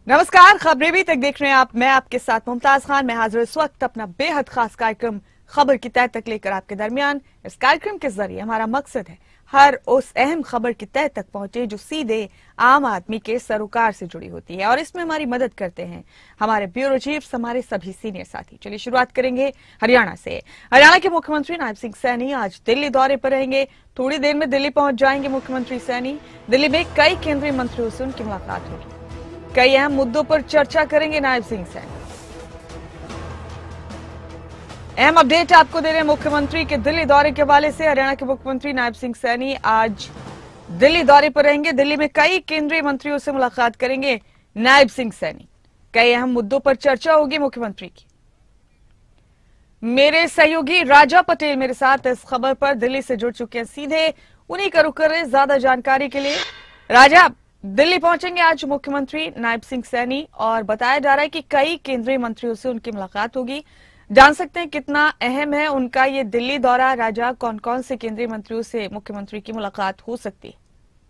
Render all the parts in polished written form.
नमस्कार, खबरें भी तक देख रहे हैं आप। मैं आपके साथ मुमताज खान। मैं हाजिर इस वक्त अपना बेहद खास कार्यक्रम खबर की तह तक लेकर आपके दरमियान। इस कार्यक्रम के जरिए हमारा मकसद है हर उस अहम खबर की तह तक पहुंचे जो सीधे आम आदमी के सरोकार से जुड़ी होती है, और इसमें हमारी मदद करते हैं हमारे ब्यूरो चीफ्स, हमारे सभी सीनियर साथी। चलिए शुरुआत करेंगे हरियाणा से। हरियाणा के मुख्यमंत्री नायब सिंह सैनी आज दिल्ली दौरे पर रहेंगे। थोड़ी देर में दिल्ली पहुंच जाएंगे मुख्यमंत्री सैनी। दिल्ली में कई केंद्रीय मंत्रियों से उनकी मुलाकात होगी। कई अहम मुद्दों पर चर्चा करेंगे नायब सिंह सैनी। अहम अपडेट आपको दे रहे हैं मुख्यमंत्री के दिल्ली दौरे के हवाले से। हरियाणा के मुख्यमंत्री नायब सिंह सैनी आज दिल्ली दौरे पर रहेंगे। दिल्ली में कई केंद्रीय मंत्रियों से मुलाकात करेंगे नायब सिंह सैनी। कई अहम मुद्दों पर चर्चा होगी मुख्यमंत्री की। मेरे सहयोगी राजा पटेल मेरे साथ इस खबर पर दिल्ली से जुड़ चुके हैं। सीधे उन्हीं का रुख कर रहे ज्यादा जानकारी के लिए। राजा, दिल्ली पहुंचेंगे आज मुख्यमंत्री नायब सिंह सैनी और बताया जा रहा है कि कई केंद्रीय मंत्रियों से उनकी मुलाकात होगी। जान सकते हैं कितना अहम है उनका ये दिल्ली दौरा। राजा, कौन कौन से केंद्रीय मंत्रियों से मुख्यमंत्री की मुलाकात हो सकती है?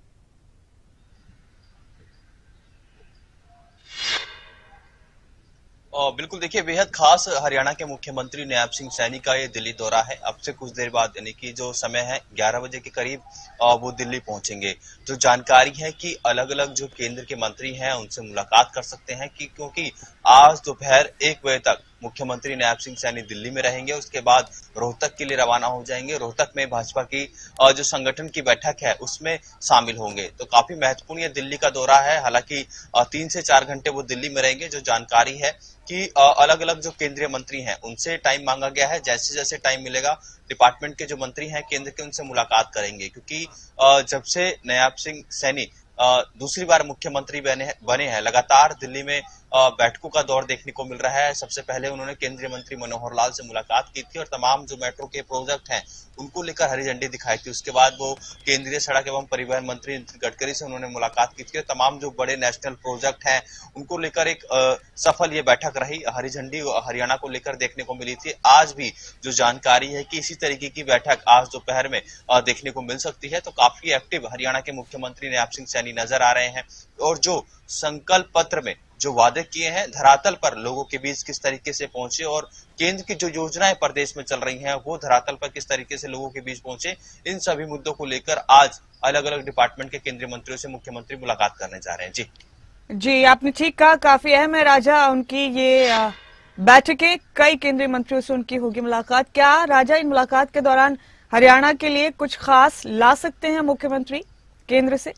बिल्कुल, देखिए, बेहद खास हरियाणा के मुख्यमंत्री नायब सिंह सैनी का ये दिल्ली दौरा है। अब से कुछ देर बाद यानी कि जो समय है 11 बजे के करीब वो दिल्ली पहुंचेंगे। जो जानकारी है कि अलग अलग जो केंद्र के मंत्री हैं उनसे मुलाकात कर सकते हैं क्योंकि आज दोपहर 1 बजे तक मुख्यमंत्री नायब सिंह सैनी दिल्ली में रहेंगे। उसके बाद रोहतक के लिए रवाना हो जाएंगे। रोहतक में भाजपा की जो संगठन की बैठक है उसमें शामिल होंगे। तो काफी महत्वपूर्ण ये दिल्ली का दौरा है। हालांकि 3 से 4 घंटे वो दिल्ली में रहेंगे। जो जानकारी है कि अलग अलग जो केंद्रीय मंत्री हैं उनसे टाइम मांगा गया है। जैसे जैसे टाइम मिलेगा डिपार्टमेंट के जो मंत्री हैं केंद्र के, उनसे मुलाकात करेंगे। क्योंकि जब से नायब सिंह सैनी दूसरी बार मुख्यमंत्री बने हैं, लगातार दिल्ली में बैठकों का दौर देखने को मिल रहा है। सबसे पहले उन्होंने केंद्रीय मंत्री मनोहर लाल से मुलाकात की थी और तमाम जो मेट्रो के प्रोजेक्ट हैं उनको लेकर हरी झंडी दिखाई थी। उसके बाद वो केंद्रीय सड़क एवं परिवहन मंत्री नितिन गडकरी से उन्होंने मुलाकात की थी और तमाम जो बड़े नेशनल प्रोजेक्ट हैं उनको लेकर एक सफल ये बैठक रही। हरी झंडी हरियाणा को लेकर देखने को मिली थी। आज भी जो जानकारी है कि इसी तरीके की बैठक आज दोपहर में देखने को मिल सकती है। तो काफी एक्टिव हरियाणा के मुख्यमंत्री नायब सिंह सैनी नजर आ रहे हैं और जो संकल्प पत्र में जो वादे किए हैं धरातल पर लोगों के बीच किस तरीके से पहुंचे और केंद्र की जो योजनाएं प्रदेश में चल रही हैं वो धरातल पर किस तरीके से लोगों के बीच पहुंचे, इन सभी मुद्दों को लेकर आज अलग अलग डिपार्टमेंट के केंद्रीय मंत्रियों से मुख्यमंत्री मुलाकात करने जा रहे हैं। जी, आपने ठीक कहा, काफी अहम है राजा उनकी ये बैठकें। कई केंद्रीय मंत्रियों से उनकी होगी मुलाकात। क्या राजा इन मुलाकात के दौरान हरियाणा के लिए कुछ खास ला सकते हैं मुख्यमंत्री केंद्र से?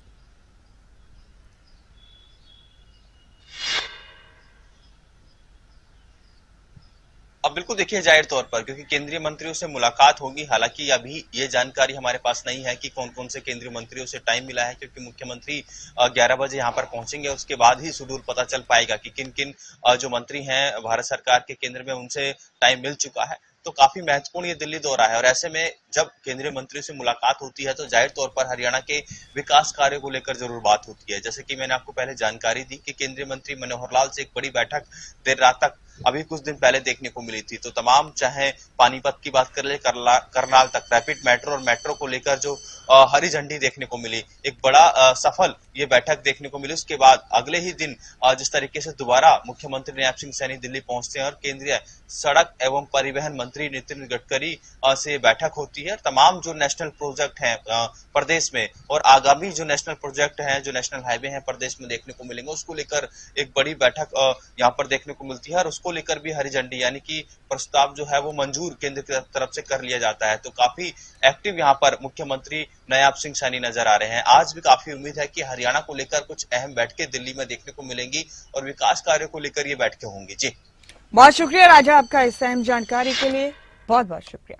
अब बिल्कुल, देखिए, जाहिर तौर पर क्योंकि केंद्रीय मंत्रियों से मुलाकात होगी। हालांकि अभी ये जानकारी हमारे पास नहीं है कि कौन कौन से केंद्रीय मंत्रियों से टाइम मिला है, क्योंकि मुख्यमंत्री 11 बजे यहाँ पर पहुंचेंगे। उसके बाद ही शेड्यूल पता चल पाएगा कि किन किन जो मंत्री हैं भारत सरकार के केंद्र में उनसे टाइम मिल चुका है। तो काफी महत्वपूर्ण ये दिल्ली दौरा है और ऐसे में जब केंद्रीय मंत्रियों से मुलाकात होती है तो जाहिर तौर पर हरियाणा के विकास कार्यों को लेकर जरूर बात होती है। जैसे कि मैंने आपको पहले जानकारी दी कि केंद्रीय मंत्री मनोहर लाल से एक बड़ी बैठक देर रात तक अभी कुछ दिन पहले देखने को मिली थी। तो तमाम, चाहे पानीपत की बात कर ले, करनाल तक रैपिड मेट्रो और मेट्रो को लेकर जो हरी झंडी देखने को मिली, एक बड़ा सफल ये बैठक देखने को मिली। उसके बाद अगले ही दिन जिस तरीके से दोबारा मुख्यमंत्री नायब सिंह सैनी दिल्ली पहुंचते हैं और केंद्रीय सड़क एवं परिवहन मंत्री नितिन गडकरी से बैठक होती है। तमाम जो नेशनल प्रोजेक्ट हैं प्रदेश में और आगामी जो नेशनल प्रोजेक्ट हैं, जो नेशनल हाईवे हैं प्रदेश में देखने को मिलेंगे, उसको लेकर एक बड़ी बैठक यहाँ पर देखने को मिलती है और उसको लेकर भी हरी झंडी यानी कि प्रस्ताव जो है वो मंजूर केंद्र की तरफ से कर लिया जाता है। तो काफी एक्टिव यहाँ पर मुख्यमंत्री नायब सिंह सैनी नजर आ रहे हैं। आज भी काफी उम्मीद है कि हरियाणा को लेकर कुछ अहम बैठकें दिल्ली में देखने को मिलेंगी और विकास कार्यों को लेकर ये बैठकें होंगी। जी, बहुत शुक्रिया राजा आपका इस अहम जानकारी के लिए, बहुत बहुत शुक्रिया।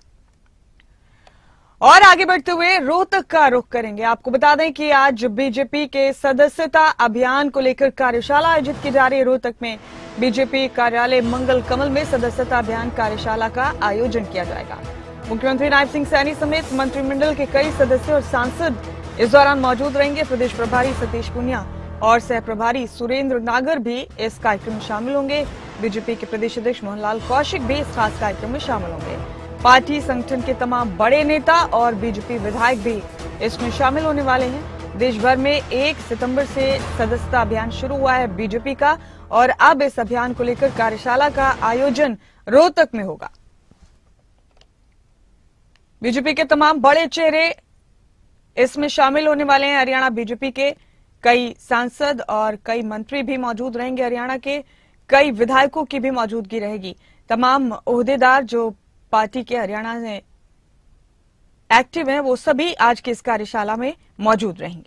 और आगे बढ़ते हुए रोहतक का रुख करेंगे। आपको बता दें कि आज बीजेपी के सदस्यता अभियान को लेकर कार्यशाला आयोजित की जा रही है। रोहतक में बीजेपी कार्यालय मंगल कमल में सदस्यता अभियान कार्यशाला का आयोजन किया जाएगा। मुख्यमंत्री नायब सिंह सैनी समेत मंत्रिमंडल के कई सदस्य और सांसद इस दौरान मौजूद रहेंगे। प्रदेश प्रभारी सतीश पुनिया और सह प्रभारी सुरेंद्र नागर भी इस कार्यक्रम में शामिल होंगे। बीजेपी के प्रदेश अध्यक्ष मोहनलाल कौशिक भी इस खास कार्यक्रम में शामिल होंगे। पार्टी संगठन के तमाम बड़े नेता और बीजेपी विधायक भी इसमें शामिल होने वाले हैं। देश भर में 1 सितंबर से सदस्यता अभियान शुरू हुआ है बीजेपी का, और अब इस अभियान को लेकर कार्यशाला का आयोजन रोहतक में होगा। बीजेपी के तमाम बड़े चेहरे इसमें शामिल होने वाले हैं। हरियाणा बीजेपी के कई सांसद और कई मंत्री भी मौजूद रहेंगे। हरियाणा के कई विधायकों की भी मौजूदगी रहेगी। तमाम ओहदेदार जो पार्टी के हरियाणा में एक्टिव हैं, वो सभी आज की इस कार्यशाला में मौजूद रहेंगे।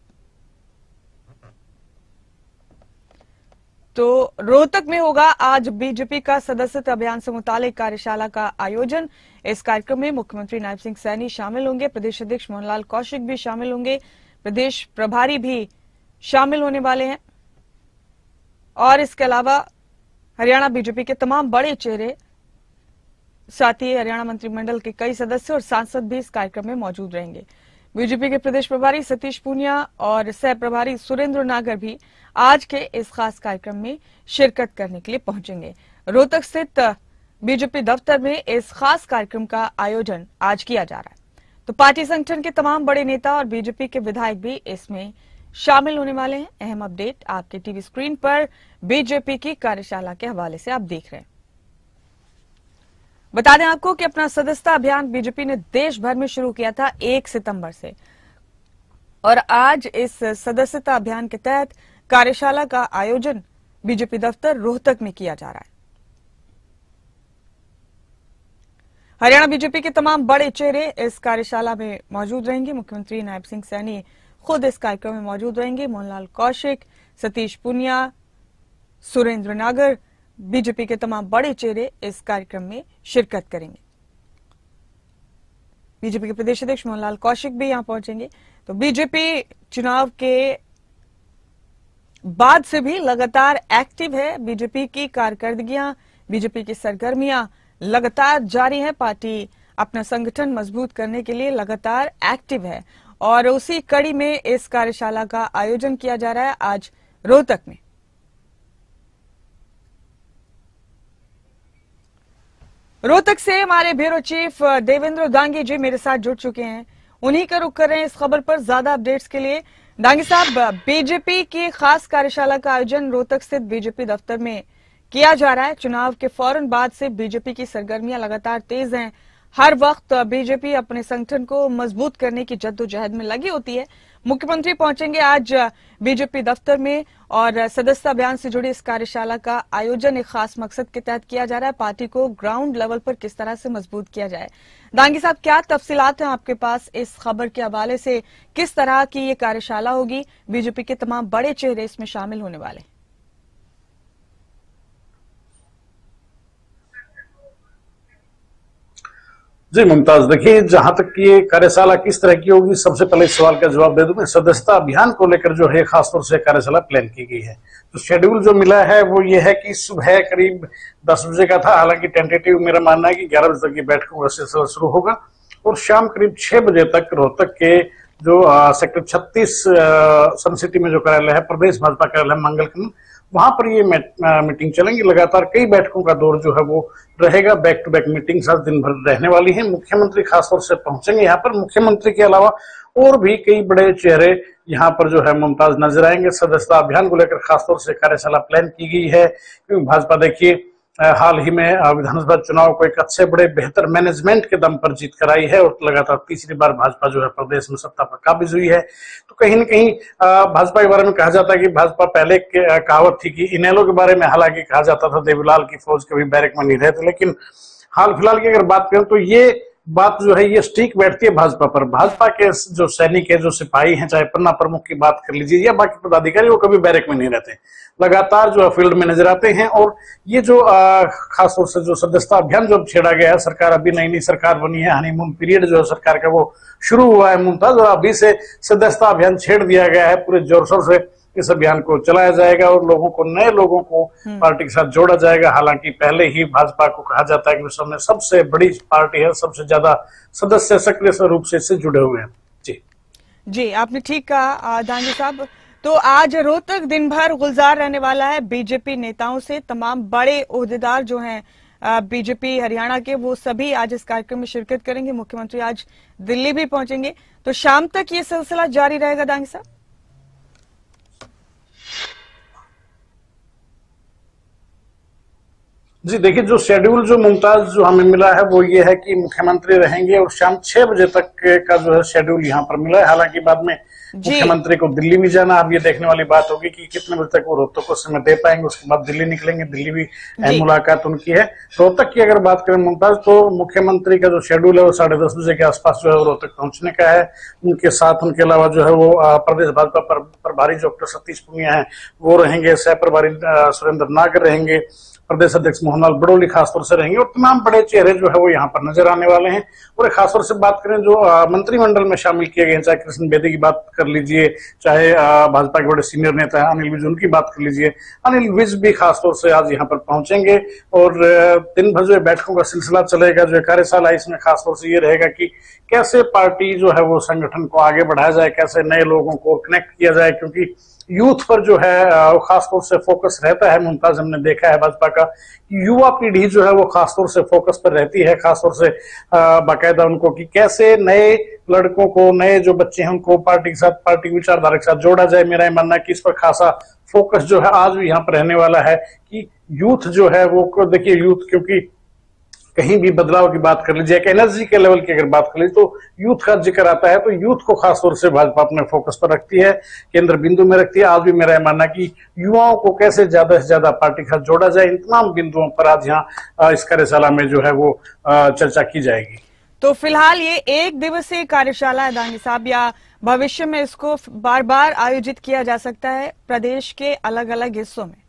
तो रोहतक में होगा आज बीजेपी का सदस्यता अभियान से मुतालिक कार्यशाला का आयोजन। इस कार्यक्रम में मुख्यमंत्री नायब सिंह सैनी शामिल होंगे, प्रदेश अध्यक्ष मोहनलाल कौशिक भी शामिल होंगे, प्रदेश प्रभारी भी शामिल होने वाले हैं, और इसके अलावा हरियाणा बीजेपी के तमाम बड़े चेहरे, साथ ही हरियाणा मंत्रिमंडल के कई सदस्य और सांसद भी इस कार्यक्रम में मौजूद रहेंगे। बीजेपी के प्रदेश प्रभारी सतीश पूनिया और सह प्रभारी सुरेंद्र नागर भी आज के इस खास कार्यक्रम में शिरकत करने के लिए पहुंचेंगे। रोहतक स्थित बीजेपी दफ्तर में इस खास कार्यक्रम का आयोजन आज किया जा रहा है। तो पार्टी संगठन के तमाम बड़े नेता और बीजेपी के विधायक भी इसमें शामिल होने वाले हैं। अहम अपडेट आपके टीवी स्क्रीन पर बीजेपी की कार्यशाला के हवाले से आप देख रहे हैं। बता दें आपको कि अपना सदस्यता अभियान बीजेपी ने देश भर में शुरू किया था 1 सितंबर से, और आज इस सदस्यता अभियान के तहत कार्यशाला का आयोजन बीजेपी दफ्तर रोहतक में किया जा रहा है। हरियाणा बीजेपी के तमाम बड़े चेहरे इस कार्यशाला में मौजूद रहेंगे। मुख्यमंत्री नायब सिंह सैनी खुद इस कार्यक्रम में मौजूद रहेंगे। मोहनलाल कौशिक, सतीश पूनिया, सुरेंद्र नागर, बीजेपी के तमाम बड़े चेहरे इस कार्यक्रम में शिरकत करेंगे। बीजेपी के प्रदेश अध्यक्ष मोहनलाल कौशिक भी यहां पहुंचेंगे। तो बीजेपी चुनाव के बाद से भी लगातार एक्टिव है। बीजेपी की कारकर्दगियां, बीजेपी की सरगर्मियां लगातार जारी है। पार्टी अपना संगठन मजबूत करने के लिए लगातार एक्टिव है, और उसी कड़ी में इस कार्यशाला का आयोजन किया जा रहा है आज रोहतक में। रोहतक से हमारे ब्यूरो चीफ देवेंद्र दांगी जी मेरे साथ जुड़ चुके हैं। उन्हीं का रुख कर रहे हैं इस खबर पर ज्यादा अपडेट्स के लिए। दांगी साहब, बीजेपी की खास कार्यशाला का आयोजन रोहतक स्थित बीजेपी दफ्तर में किया जा रहा है। चुनाव के फौरन बाद से बीजेपी की सरगर्मियां लगातार तेज हैं। हर वक्त बीजेपी अपने संगठन को मजबूत करने की जद्दोजहद में लगी होती है। मुख्यमंत्री पहुंचेंगे आज बीजेपी दफ्तर में, और सदस्यता अभियान से जुड़ी इस कार्यशाला का आयोजन एक खास मकसद के तहत किया जा रहा है। पार्टी को ग्राउंड लेवल पर किस तरह से मजबूत किया जाए। दांगी साहब, क्या तफसीलात हैं आपके पास इस खबर के हवाले से? किस तरह की ये कार्यशाला होगी? बीजेपी के तमाम बड़े चेहरे इसमें शामिल होने वाले हैं। जी मुमताज, देखिए, जहां तक ये कार्यशाला किस तरह की होगी, सबसे पहले इस सवाल का जवाब दे दूं मैं। सदस्यता अभियान को लेकर जो है खासतौर से कार्यशाला प्लान की गई है। तो शेड्यूल जो मिला है वो ये है कि सुबह करीब 10 बजे का था, हालांकि टेंटेटिव मेरा मानना है कि 11 बजे तक की बैठकों का सिलसिला शुरू होगा, और शाम करीब 6 बजे तक रोहतक के जो सेक्टर 36 सन सिटी में जो कार्यालय है, प्रदेश भाजपा कार्यालय मंगलकंद, वहां पर ये मीटिंग चलेंगी। लगातार कई बैठकों का दौर जो है वो रहेगा। बैक टू बैक मीटिंग आज दिन भर रहने वाली है। मुख्यमंत्री खासतौर से पहुंचेंगे यहाँ पर। मुख्यमंत्री के अलावा और भी कई बड़े चेहरे यहाँ पर जो है मुमताज नजर आएंगे। सदस्यता अभियान को लेकर खासतौर से कार्यशाला प्लान की गई है, क्योंकि भाजपा देखिए हाल ही में विधानसभा चुनाव को एक अच्छे बड़े बेहतर मैनेजमेंट के दम पर जीत कर आई है, और लगातार तीसरी बार भाजपा जो है प्रदेश में सत्ता पर काबिज हुई है। तो कहीं न कहीं भाजपा के बारे में कहा जाता है कि भाजपा पहले कहावत थी कि इनेलो के बारे में हालांकि कहा जाता था देवीलाल की फौज कभी बैरक में नहीं रहते, लेकिन हाल फिलहाल की अगर बात करें तो ये बात जो है ये स्टिक बैठती है भाजपा पर। भाजपा के जो सैनिक है, जो सिपाही हैं, चाहे पन्ना प्रमुख की बात कर लीजिए या बाकी पदाधिकारी, वो कभी बैरक में नहीं रहते, लगातार जो है फील्ड में नजर आते हैं। और ये जो खासतौर से जो सदस्यता अभियान जो छेड़ा गया है, सरकार अभी नई नई सरकार बनी है, हनीमून पीरियड जो है सरकार का वो शुरू हुआ है मुमताज, और अभी से सदस्यता अभियान छेड़ दिया गया है। पूरे जोर शोर से इस अभियान को चलाया जाएगा और लोगों को, नए लोगों को पार्टी के साथ जोड़ा जाएगा। हालांकि पहले ही भाजपा को कहा जाता है कि विश्व में सबसे बड़ी पार्टी है, सबसे ज्यादा सदस्य सक्रिय रूप से इससे जुड़े हुए हैं। जी, आपने ठीक कहा दांगी साहब। तो आज रोहतक दिन भर गुलजार रहने वाला है बीजेपी नेताओं से। तमाम बड़े ओहदेदार जो हैं बीजेपी हरियाणा के, वो सभी आज इस कार्यक्रम में शिरकत करेंगे। मुख्यमंत्री आज दिल्ली भी पहुंचेंगे, तो शाम तक ये सिलसिला जारी रहेगा दांगी साहब? जी देखिए, जो शेड्यूल जो मुमताज जो हमें मिला है वो ये है कि मुख्यमंत्री रहेंगे और शाम 6 बजे तक का जो है शेड्यूल यहाँ पर मिला है। हालांकि बाद में मुख्यमंत्री को दिल्ली भी जाना, अब ये देखने वाली बात होगी कि कितने बजे तक वो रोहतक को समय दे पाएंगे। उसके बाद दिल्ली निकलेंगे, दिल्ली भी अहम मुलाकात उनकी है। रोहतक की अगर बात करें मुमताज, तो मुख्यमंत्री का जो शेड्यूल है वो 10:30 बजे के आसपास जो है वो रोहतक पहुंचने का है। उनके साथ उनके अलावा जो है वो प्रदेश भाजपा प्रभारी डॉक्टर सतीश पूनिया है वो रहेंगे, सह प्रभारी सुरेंद्र नागर रहेंगे, प्रदेश अध्यक्ष मोहनलाल बड़ोली खासतौर से रहेंगे और तमाम बड़े चेहरे जो है वो यहाँ पर नजर आने वाले हैं। और खासतौर से बात करें जो मंत्रिमंडल में शामिल किए गए, चाहे कृष्ण बेदी की बात कर लीजिए, चाहे भाजपा के बड़े सीनियर नेता है अनिल विज, उनकी बात कर लीजिए, अनिल विज भी खासतौर से आज यहाँ पर पहुंचेंगे। और दिन भर जो बैठकों का सिलसिला चलेगा, जो कार्यशाला है इसमें खासतौर से ये रहेगा कि कैसे पार्टी जो है वो संगठन को आगे बढ़ाया जाए, कैसे नए लोगों को कनेक्ट किया जाए, क्योंकि यूथ पर जो है वो खासतौर से फोकस रहता है। मुमताज, हमने देखा है भाजपा का युवा पीढ़ी जो है वो खासतौर से फोकस पर रहती है, खासतौर से बाकायदा उनको कि कैसे नए लड़कों को, नए जो बच्चे हैं उनको पार्टी के साथ, पार्टी की विचारधारा के साथ जोड़ा जाए। मेरा मानना है कि इस पर खासा फोकस जो है आज भी यहाँ पर रहने वाला है कि यूथ जो है वो, देखिए यूथ क्योंकि कहीं भी बदलाव की बात कर लीजिए, एनर्जी के लेवल की अगर बात कर लीजिए तो यूथ का जिक्र आता है, तो यूथ को खासतौर से भाजपा अपने फोकस पर रखती है, केंद्र बिंदु में रखती है। आज भी मेरा मानना कि युवाओं को कैसे ज्यादा से ज्यादा पार्टी के साथ जोड़ा जाए, इन तमाम बिंदुओं पर आज यहाँ इस कार्यशाला में जो है वो चर्चा की जाएगी। तो फिलहाल ये एक दिवसीय कार्यशाला है दांगी साहब, या भविष्य में इसको बार बार आयोजित किया जा सकता है प्रदेश के अलग अलग हिस्सों में?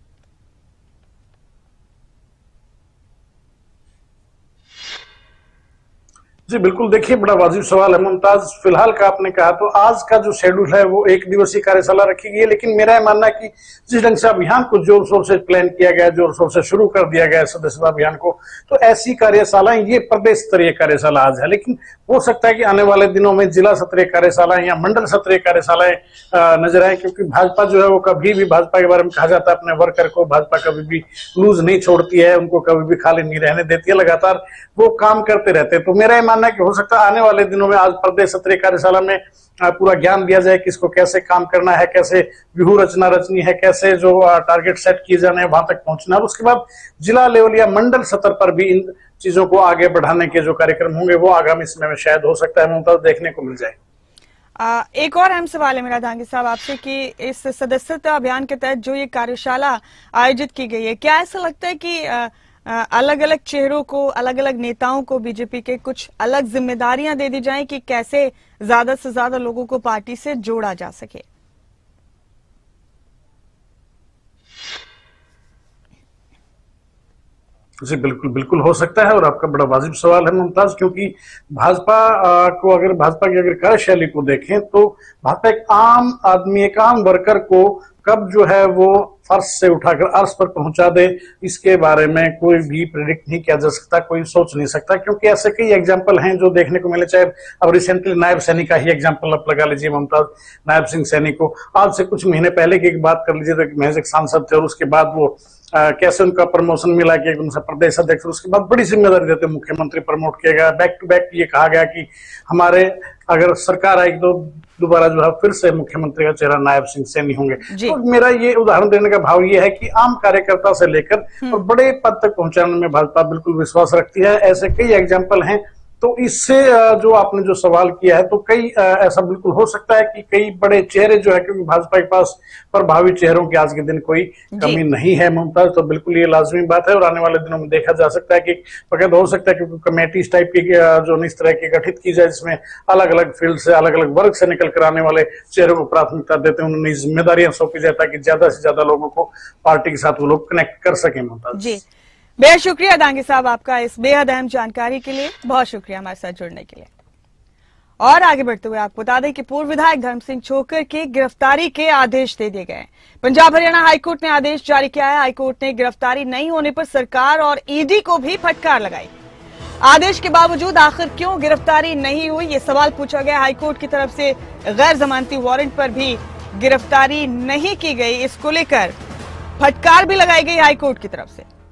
जी बिल्कुल, देखिए बड़ा वाजिब सवाल है मुमताज। फिलहाल का आपने कहा तो आज का जो शेड्यूल है वो एक दिवसीय कार्यशाला रखी गई है, लेकिन मेरा मानना है कि जिस ढंग से अभियान को जोर शोर से प्लान किया गया, जोर शोर से शुरू कर दिया गया सदस्यता अभियान को, तो ऐसी कार्यशालाएं, ये प्रदेश स्तरीय कार्यशाला आज है, लेकिन हो सकता है कि आने वाले दिनों में जिला स्तरीय कार्यशालाएं या मंडल स्तरीय कार्यशालाएं नजर आए, क्योंकि भाजपा जो है वो कभी भी, भाजपा के बारे में कहा जाता है अपने वर्कर को, भाजपा कभी भी लूज नहीं छोड़ती है, उनको कभी भी खाली नहीं रहने देती है, लगातार वो काम करते रहते हैं। तो मेरा मानना है कि हो सकता है आने वाले दिनों में आज प्रदेश स्तरीय कार्यशाला में पूरा ज्ञान दिया जाए कि इसको कैसे काम करना है, कैसे व्यूह रचना रचनी है, कैसे जो टारगेट सेट किए जाने हैं वहां तक पहुंचना है। उसके बाद जिला लेवल या मंडल स्तर पर भी इन चीजों को आगे बढ़ाने के जो कार्यक्रम होंगे वो आगामी समय में शायद हो सकता है मुमताज देखने को मिल जाए। एक और अहम सवाल है मेरा दांगी साहब आपसे कि इस सदस्यता अभियान के तहत जो ये कार्यशाला आयोजित की गई है, क्या ऐसा लगता है कि अलग अलग चेहरों को, अलग अलग नेताओं को बीजेपी के कुछ अलग जिम्मेदारियां दे दी जाएं कि कैसे ज्यादा से ज्यादा लोगों को पार्टी से जोड़ा जा सके? जी बिल्कुल बिल्कुल हो सकता है, और आपका बड़ा वाजिब सवाल है मुमताज, क्योंकि भाजपा को, अगर भाजपा की अगर कार्यशैली को देखें तो भाजपा एक आम आदमी, एक आम वर्कर को कब जो है वो फर्श से उठाकर अर्श पर पहुंचा दे, इसके बारे में कोई भी प्रेडिक्ट नहीं किया जा सकता, कोई सोच नहीं सकता, क्योंकि ऐसे कई एग्जाम्पल हैं जो देखने को मिले। चाहे अब रिसेंटली नायब सैनी का ही एग्जाम्पल आप लगा लीजिए मुमताज, नायब सिंह सैनी को आज से कुछ महीने पहले की बात कर लीजिए तो महज एक सांसद थे और उसके बाद वो कैसे उनका प्रमोशन मिला कि उनसे प्रदेश अध्यक्ष, उसके बाद बड़ी जिम्मेदारी देते मुख्यमंत्री प्रमोट किया गया। बैक टू बैक ये कहा गया कि हमारे अगर सरकार आएगी तो दोबारा जो है फिर से मुख्यमंत्री का चेहरा नायब सिंह सैनी होंगे। तो मेरा ये उदाहरण देने का भाव ये है कि आम कार्यकर्ता से लेकर और बड़े पद तक पहुंचाने में भाजपा बिल्कुल विश्वास रखती है। ऐसे कई एग्जाम्पल हैं। तो इससे जो आपने जो सवाल किया है तो कई ऐसा बिल्कुल हो सकता है कि कई बड़े चेहरे जो है, क्योंकि भाजपा के पास प्रभावी चेहरों की आज के दिन कोई कमी नहीं है मुमताज, तो बिल्कुल ये लाजमी बात है और आने वाले दिनों में देखा जा सकता है कि बकायदा हो सकता है क्योंकि कमेटी इस टाइप की जो इस तरह की गठित की जाए जिसमें अलग अलग फील्ड से, अलग अलग वर्ग से निकल कर आने वाले चेहरों को प्राथमिकता देते हैं, उन्हें जिम्मेदारियां सौंपी जाए ताकि ज्यादा से ज्यादा लोगों को पार्टी के साथ वो लोग कनेक्ट कर सके मुमताज। जी, बेहद शुक्रिया दांगी साहब आपका इस बेहद अहम जानकारी के लिए, बहुत शुक्रिया हमारे साथ जुड़ने के लिए। और आगे बढ़ते हुए आपको बता दें कि पूर्व विधायक धर्म सिंह छोकर की गिरफ्तारी के आदेश दे दिए गए। पंजाब हरियाणा हाईकोर्ट ने आदेश जारी किया है। हाईकोर्ट ने गिरफ्तारी नहीं होने पर सरकार और ईडी को भी फटकार लगाई। आदेश के बावजूद आखिर क्यों गिरफ्तारी नहीं हुई, ये सवाल पूछा गया। हाईकोर्ट की तरफ से गैर जमानती वारंट पर भी गिरफ्तारी नहीं की गई, इसको लेकर फटकार भी लगाई गई हाईकोर्ट की तरफ से।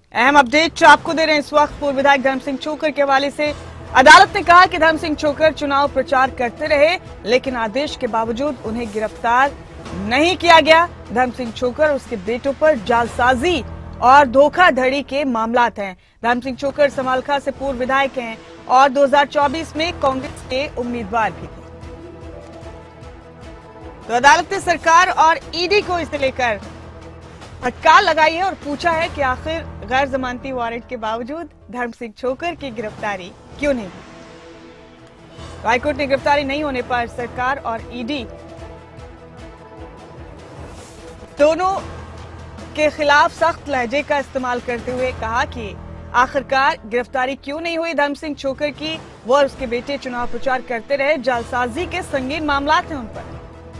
अहम अपडेट आपको दे रहे हैं इस वक्त पूर्व विधायक धर्म सिंह छोकर के हवाले से। अदालत ने कहा कि धर्म सिंह छोकर चुनाव प्रचार करते रहे, लेकिन आदेश के बावजूद उन्हें गिरफ्तार नहीं किया गया। धर्म सिंह छोकर और उसके बेटों पर जालसाजी और धोखाधड़ी के मामलात हैं। धर्म सिंह छोकर समालखा से पूर्व विधायक हैं और 2024 में कांग्रेस के उम्मीदवार भी थे। तो अदालत ने सरकार और ईडी को इसे लेकर फटकार लगाई है और पूछा है कि आखिर गैर जमानती वारंट के बावजूद धर्म सिंह छोकर की गिरफ्तारी क्यों नहीं हुई। हाईकोर्ट ने गिरफ्तारी नहीं होने पर सरकार और ईडी दोनों के खिलाफ सख्त लहजे का इस्तेमाल करते हुए कहा कि आखिरकार गिरफ्तारी क्यों नहीं हुई धर्म सिंह छोकर की। वो और उसके बेटे चुनाव प्रचार करते रहे, जालसाजी के संगीन मामलात हैं उन पर।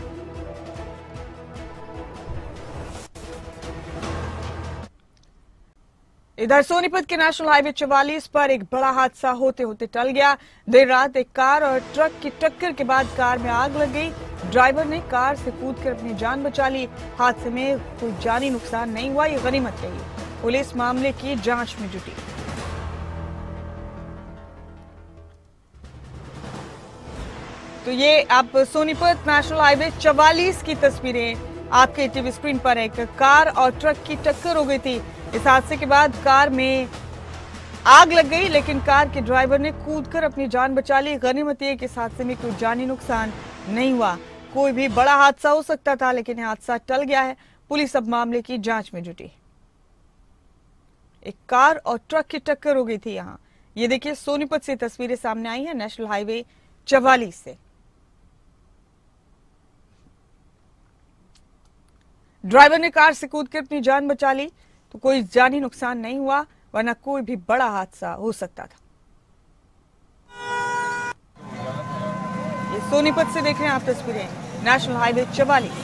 इधर सोनीपत के नेशनल हाईवे 44 पर एक बड़ा हादसा होते होते टल गया। देर रात एक कार और ट्रक की टक्कर के बाद कार में आग लग गई। ड्राइवर ने कार से कूदकर अपनी जान बचा ली। हादसे में कोई जानी नुकसान नहीं हुआ, ये गनीमत रही। पुलिस मामले की जांच में जुटी। तो ये आप सोनीपत नेशनल हाईवे 44 की तस्वीरें आपके टीवी स्क्रीन पर। एक कार और ट्रक की टक्कर हो गई थी। इस हादसे के बाद कार में आग लग गई, लेकिन कार के ड्राइवर ने कूदकर अपनी जान बचा ली। गनीमत है कि इस हादसे में कोई जानी नुकसान नहीं हुआ। कोई भी बड़ा हादसा हो सकता था, लेकिन हादसा टल गया है। पुलिस अब मामले की जांच में जुटी। एक कार और ट्रक की टक्कर हो गई थी यहाँ। ये देखिए सोनीपत से तस्वीरें सामने आई हैं नेशनल हाईवे 44 से। ड्राइवर ने कार से कूदकर अपनी जान बचा ली, तो कोई जानी नुकसान नहीं हुआ, वरना कोई भी बड़ा हादसा हो सकता था। ये सोनीपत से देख रहे हैं आप तस्वीरें नेशनल हाईवे 44।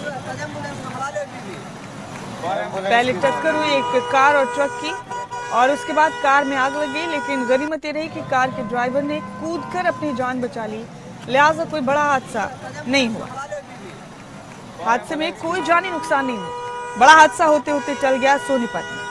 पहले टक्कर हुई एक कार और ट्रक की और उसके बाद कार में आग लग गई, लेकिन गनीमत ये रही कि कार के ड्राइवर ने कूदकर अपनी जान बचा ली, लिहाजा कोई बड़ा हादसा नहीं हुआ। हादसे में कोई जानी नुकसान नहीं हुआ। बड़ा हादसा होते होते टल गया सोनीपत में।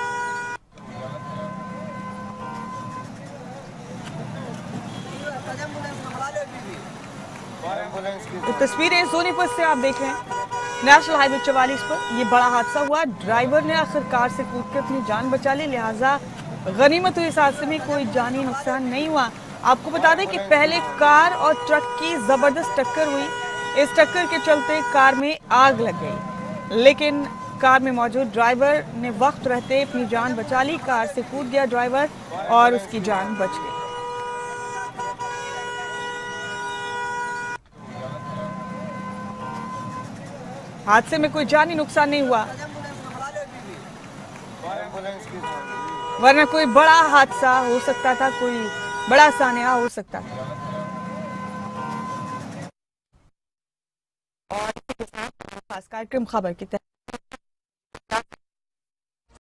तो तस्वीरें सोनीपत से आप देख रहे हैं नेशनल हाईवे 44 पर। ये बड़ा हादसा हुआ। ड्राइवर ने आखिर कार से कूदकर अपनी जान बचा ली, लिहाजा गनीमत हुई। इस हादसे में कोई जानी नुकसान नहीं हुआ। आपको बता दें कि पहले कार और ट्रक की जबरदस्त टक्कर हुई। इस टक्कर के चलते कार में आग लग गई, लेकिन कार में मौजूद ड्राइवर ने वक्त रहते अपनी जान बचा ली। कार से कूद गया ड्राइवर और उसकी जान बच गई। हादसे में कोई जानी नुकसान नहीं हुआ, वरना कोई बड़ा हादसा हो सकता था, कोई बड़ा सान्या हो सकता था। और खास कार्यक्रम खबर की तरह